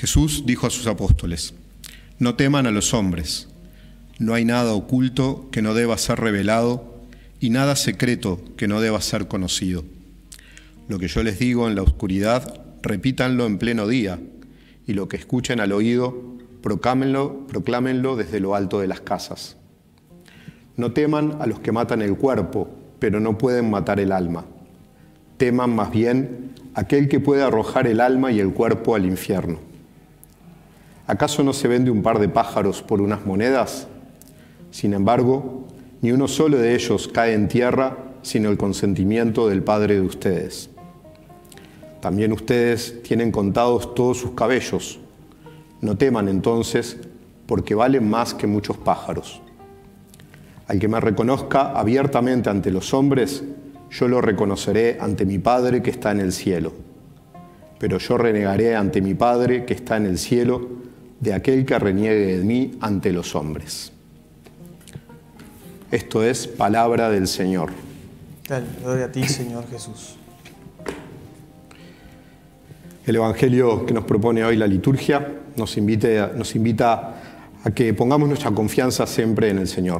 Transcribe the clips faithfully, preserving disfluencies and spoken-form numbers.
Jesús dijo a sus apóstoles: no teman a los hombres, no hay nada oculto que no deba ser revelado y nada secreto que no deba ser conocido. Lo que yo les digo en la oscuridad, repítanlo en pleno día, y lo que escuchen al oído, proclámenlo, proclámenlo desde lo alto de las casas. No teman a los que matan el cuerpo, pero no pueden matar el alma. Teman más bien a aquel que puede arrojar el alma y el cuerpo al infierno. ¿Acaso no se vende un par de pájaros por unas monedas? Sin embargo, ni uno solo de ellos cae en tierra sino el consentimiento del Padre de ustedes. También ustedes tienen contados todos sus cabellos. No teman entonces, porque valen más que muchos pájaros. Al que me reconozca abiertamente ante los hombres, yo lo reconoceré ante mi Padre que está en el cielo. Pero yo renegaré ante mi Padre que está en el cielo de aquel que reniegue de mí ante los hombres. Esto es palabra del Señor. Dale, gloria a ti, Señor Jesús. El Evangelio que nos propone hoy la liturgia nos, invite, nos invita a que pongamos nuestra confianza siempre en el Señor,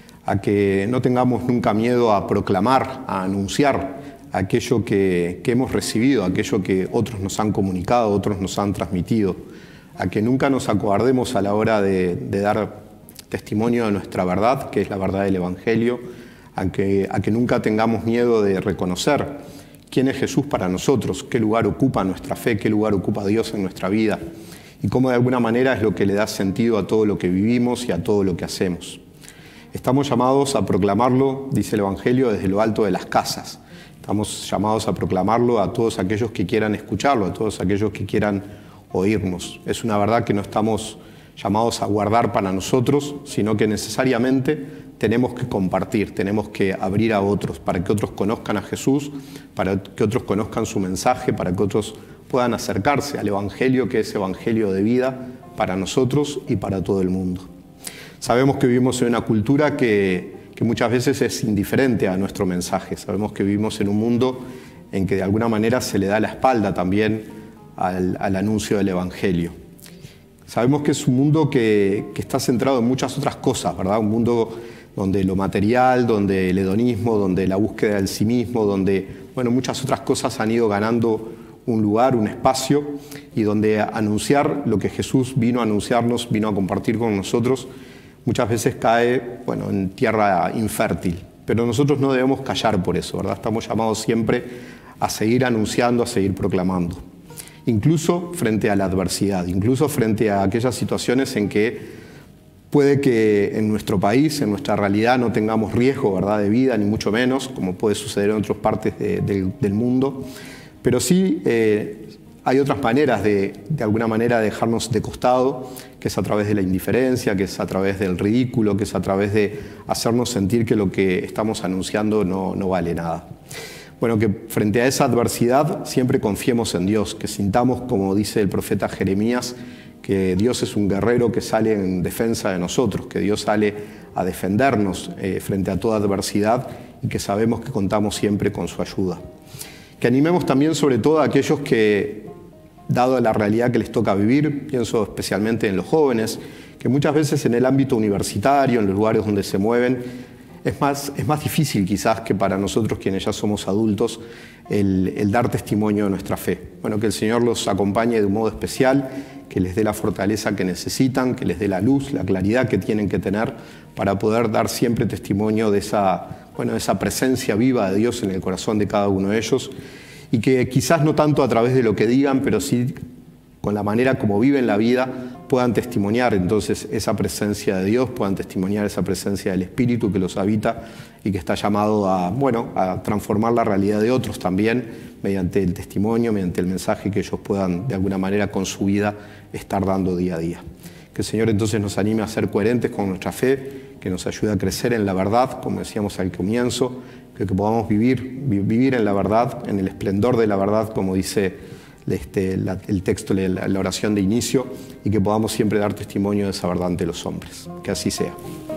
a que no tengamos nunca miedo a proclamar, a anunciar aquello que, que hemos recibido, aquello que otros nos han comunicado, otros nos han transmitido, a que nunca nos acobardemos a la hora de, de dar testimonio de nuestra verdad, que es la verdad del Evangelio, a que, a que nunca tengamos miedo de reconocer quién es Jesús para nosotros, qué lugar ocupa nuestra fe, qué lugar ocupa Dios en nuestra vida y cómo de alguna manera es lo que le da sentido a todo lo que vivimos y a todo lo que hacemos. Estamos llamados a proclamarlo, dice el Evangelio, desde lo alto de las casas. Estamos llamados a proclamarlo a todos aquellos que quieran escucharlo, a todos aquellos que quieran oírnos. Es una verdad que no estamos llamados a guardar para nosotros, sino que necesariamente tenemos que compartir, tenemos que abrir a otros, para que otros conozcan a Jesús, para que otros conozcan su mensaje, para que otros puedan acercarse al Evangelio, que es Evangelio de vida para nosotros y para todo el mundo. Sabemos que vivimos en una cultura que, que muchas veces es indiferente a nuestro mensaje. Sabemos que vivimos en un mundo en que de alguna manera se le da la espalda también al, al anuncio del Evangelio. Sabemos que es un mundo que, que está centrado en muchas otras cosas, ¿verdad? Un mundo donde lo material, donde el hedonismo, donde la búsqueda del sí mismo, donde bueno, muchas otras cosas han ido ganando un lugar, un espacio, y donde anunciar lo que Jesús vino a anunciarnos, vino a compartir con nosotros, muchas veces cae bueno, en tierra infértil. Pero nosotros no debemos callar por eso, ¿verdad? Estamos llamados siempre a seguir anunciando, a seguir proclamando. Incluso frente a la adversidad, incluso frente a aquellas situaciones en que puede que en nuestro país, en nuestra realidad, no tengamos riesgo, ¿verdad?, de vida, ni mucho menos, como puede suceder en otras partes de, de, del mundo, pero sí eh, hay otras maneras de, de alguna manera, dejarnos de costado, que es a través de la indiferencia, que es a través del ridículo, que es a través de hacernos sentir que lo que estamos anunciando no, no vale nada. Bueno, que frente a esa adversidad siempre confiemos en Dios, que sintamos, como dice el profeta Jeremías, que Dios es un guerrero que sale en defensa de nosotros, que Dios sale a defendernos eh, frente a toda adversidad y que sabemos que contamos siempre con su ayuda. Que animemos también sobre todo a aquellos que, dado la realidad que les toca vivir, pienso especialmente en los jóvenes, que muchas veces en el ámbito universitario, en los lugares donde se mueven, Es más, es más difícil quizás que para nosotros quienes ya somos adultos el, el dar testimonio de nuestra fe. Bueno, que el Señor los acompañe de un modo especial, que les dé la fortaleza que necesitan, que les dé la luz, la claridad que tienen que tener para poder dar siempre testimonio de esa, bueno, de esa presencia viva de Dios en el corazón de cada uno de ellos y que quizás no tanto a través de lo que digan, pero sí con la manera como viven la vida, puedan testimoniar entonces esa presencia de Dios, puedan testimoniar esa presencia del Espíritu que los habita y que está llamado a, bueno, a transformar la realidad de otros también mediante el testimonio, mediante el mensaje que ellos puedan de alguna manera con su vida estar dando día a día. Que el Señor entonces nos anime a ser coherentes con nuestra fe, que nos ayude a crecer en la verdad, como decíamos al comienzo, que, que podamos vivir, vivir en la verdad, en el esplendor de la verdad, como dice Este, la, el texto, la, la oración de inicio, y que podamos siempre dar testimonio de esa verdad ante los hombres. Que así sea.